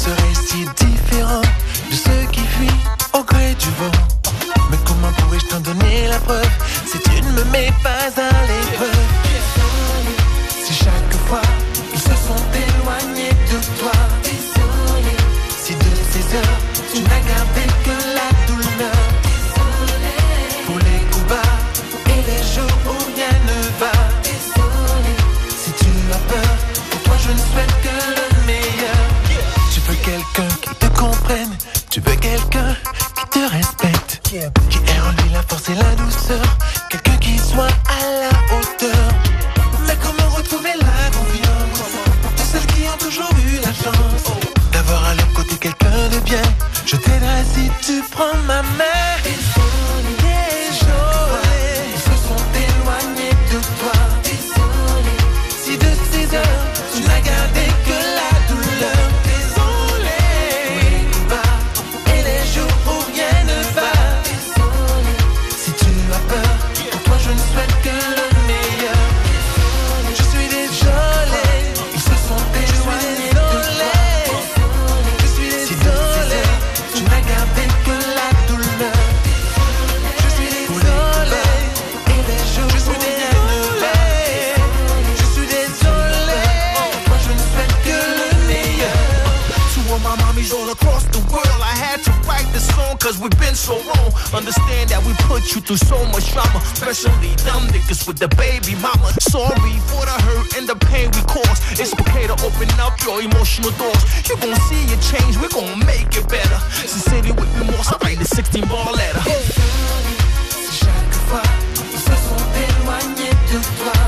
serais si différent de ceux qui fuient au gré du vent. Mais comment pourrais-je t'en donner la preuve si tu ne me mets pas à l'épreuve? Si chaque fois ils se sont éloignés de toi, si de ces heures tu n'as gardé que la douleur, pour les coups bas et les jours où rien ne va, si tu as peur, pour toi je ne souhaite que le meilleur. Tu veux quelqu'un qui te comprenne, tu veux quelqu'un qui te respecte, qui ait en lui la force et la douceur, quelqu'un qui soit à la hauteur. Mais comment retrouver la confiance de celles qui ont toujours eu la chance d'avoir à leur côté quelqu'un de bien? Je t'aiderai si tu prends ma main. Désolé, ils se sont éloignés de toi. Si de ces heures tu n'as gardé que la douleur. Désolé, pour les coups bas et les jours où rien ne va. Si tu as peur, pour toi je ne souhaite que le meilleur. Je suis désolé, ils se sont éloignés de toi. Je suis désolé, tu n'as gardé que la douleur. Je suis désolé, et les jours je suis désolé. Je suis désolé, moi je ne souhaite que le meilleur. To all my mommies all across the world, I had to write this song cause we've been so wrong. Understand that we put you through so much drama, especially them niggas with the baby mama. Sorry for the hurt and the pain we caused. It's okay to open up your emotional doors. You gon' see a change, we gon' make it better. Sincerely with remorse, I write a 16-bar letter. Si chaque fois ils se sont éloignés de toi,